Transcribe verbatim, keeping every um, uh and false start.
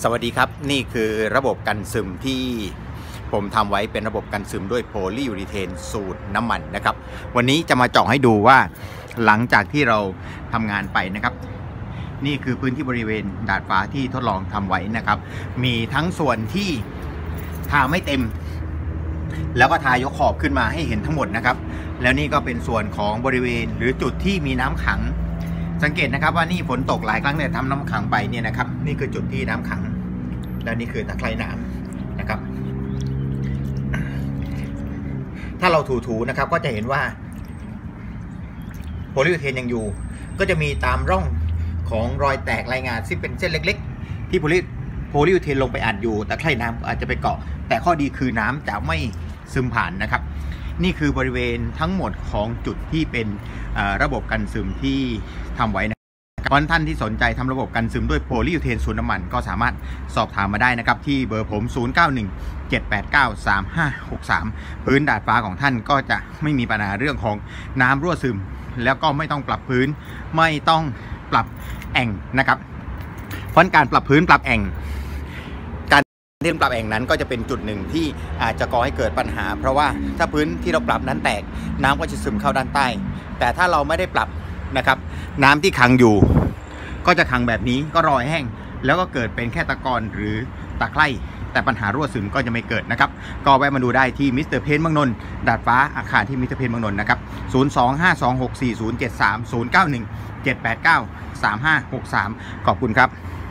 สวัสดีครับนี่คือระบบกันซึมที่ผมทำไว้เป็นระบบกันซึมด้วยโพลียูรีเทนสูตรน้ำมันนะครับวันนี้จะมาเจาะให้ดูว่าหลังจากที่เราทำงานไปนะครับนี่คือพื้นที่บริเวณดาดฟ้าที่ทดลองทำไว้นะครับมีทั้งส่วนที่ทาไม่เต็มแล้วก็ทายกขอบขึ้นมาให้เห็นทั้งหมดนะครับแล้วนี่ก็เป็นส่วนของบริเวณหรือจุดที่มีน้ำขังสังเกตนะครับว่านี่ฝนตกหลายครั้งเนี่ยทำน้ำขังไปเนี่ยนะครับนี่คือจุดที่น้ำขังและนี่คือตะไคร่น้ำนะครับถ้าเราถูๆนะครับก็จะเห็นว่าโพลียูเทนยังอยู่ก็จะมีตามร่องของรอยแตกรายงานซึ่งเป็นเส้นเล็กๆที่โพลีโพลียูเทนลงไปอัดอยู่ตะไคร่น้ำอาจจะไปเกาะแต่ข้อดีคือน้ำจะไม่ซึมผ่านนะครับนี่คือบริเวณทั้งหมดของจุดที่เป็นระบบกันซึมที่ทำไว้นะท่านที่สนใจทำระบบกันซึมด้วยโพลียูเทนสูตรน้ำมันก็สามารถสอบถามมาได้นะครับที่เบอร์ผม ศูนย์ เก้า หนึ่ง เจ็ด แปด เก้า สาม ห้า หก สาม พื้นดาดฟ้าของท่านก็จะไม่มีปัญหาเรื่องของน้ำรั่วซึมแล้วก็ไม่ต้องปรับพื้นไม่ต้องปรับแอ่งนะครับเพราะการปรับพื้นปรับแอ่งการที่ปรับแอ่งนั้นก็จะเป็นจุดหนึ่งที่อาจจะก่อให้เกิดปัญหาเพราะว่าถ้าพื้นที่เราปรับนั้นแตกน้ำก็จะซึมเข้าด้านใต้แต่ถ้าเราไม่ได้ปรับนะครับน้ำที่ขังอยู่ก็จะขังแบบนี้ก็รอแห้งแล้วก็เกิดเป็นแค่ตะกอนหรือตะไคร่แต่ปัญหารั่วซึมก็จะไม่เกิดนะครับก็แวะมาดูได้ที่มิสเตอร์เพนเมืองนนท์ดาดฟ้าอาคารที่มิสเตอร์เพนเมืองนนท์นะครับศูนย์ สอง ห้า สอง หก สี่ ศูนย์ เจ็ด สาม ศูนย์ เก้า หนึ่ง เจ็ด แปด เก้า สาม ห้า หก สามขอบคุณครับ